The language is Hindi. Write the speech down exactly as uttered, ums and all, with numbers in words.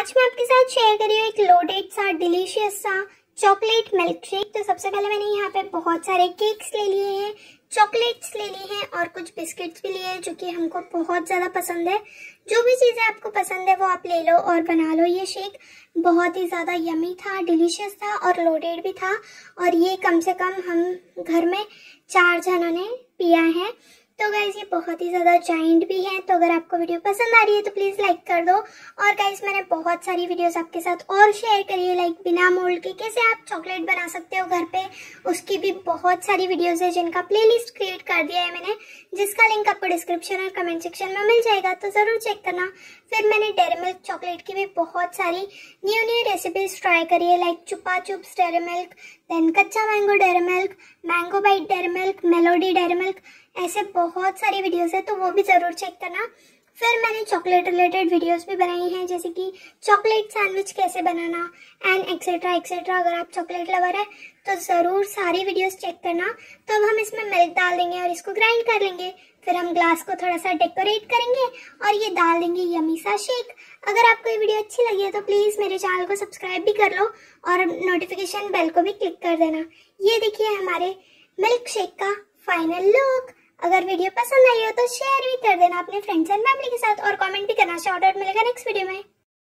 आज मैं आपके साथ शेयर कर रही हूँ एक लोडेड सा डिलीशियस सा चॉकलेट मिल्क शेक। तो सबसे पहले मैंने यहाँ पे बहुत सारे केक्स ले लिए हैं, चॉकलेट्स ले लिए हैं और कुछ बिस्किट्स भी लिए हैं जो कि हमको बहुत ज़्यादा पसंद है। जो भी चीज़ें आपको पसंद है वो आप ले लो और बना लो। ये शेक बहुत ही ज़्यादा यमी था, डिलीशियस था और लोडेड भी था और ये कम से कम हम घर में चार जनों ने पिया है। तो गाइज ये बहुत ही ज़्यादा जाइंट भी है। तो अगर आपको वीडियो पसंद आ रही है तो प्लीज़ लाइक कर दो। और गाइज मैंने बहुत सारी वीडियोस आपके साथ और शेयर करी है, लाइक बिना मोल्ड के कैसे आप चॉकलेट बना सकते हो घर पे, उसकी भी बहुत सारी वीडियोस है जिनका प्लेलिस्ट क्रिएट कर दिया है मैंने, जिसका लिंक आपको डिस्क्रिप्शन और कमेंट सेक्शन में मिल जाएगा, तो ज़रूर चेक करना। फिर मैंने डेयरी मिल्क चॉकलेट की भी बहुत सारी न्यू न्यू रेसिपीज ट्राई करी है, like Chupa Chups Dairy Milk, then कच्चा mango Dairy Milk, Mango Bite Dairy Milk, Melody Dairy Milk, ऐसे बहुत सारी वीडियोस है तो वो भी ज़रूर चेक करना। फिर मैंने चॉकलेट रिलेटेड वीडियोस भी बनाई हैं, जैसे कि चॉकलेट सैंडविच कैसे बनाना एंड एक्सेट्रा एक्सेट्रा। अगर आप चॉकलेट लवर है तो ज़रूर सारी वीडियोस चेक करना। तो अब हम इसमें मिल्क डाल देंगे और इसको ग्राइंड कर लेंगे। फिर हम ग्लास को थोड़ा सा डेकोरेट करेंगे और ये डाल देंगे यमी सा शेक। अगर आपको ये वीडियो अच्छी लगी है तो प्लीज़ मेरे चैनल को सब्सक्राइब भी कर लो और नोटिफिकेशन बेल को भी क्लिक कर देना। ये देखिए हमारे मिल्क शेक का फाइनल लुक। अगर वीडियो पसंद आई हो तो शेयर भी कर देना अपने फ्रेंड्स एंड फैमिली के साथ और कमेंट भी करना। शॉर्ट आउट मिलेगा नेक्स्ट वीडियो में।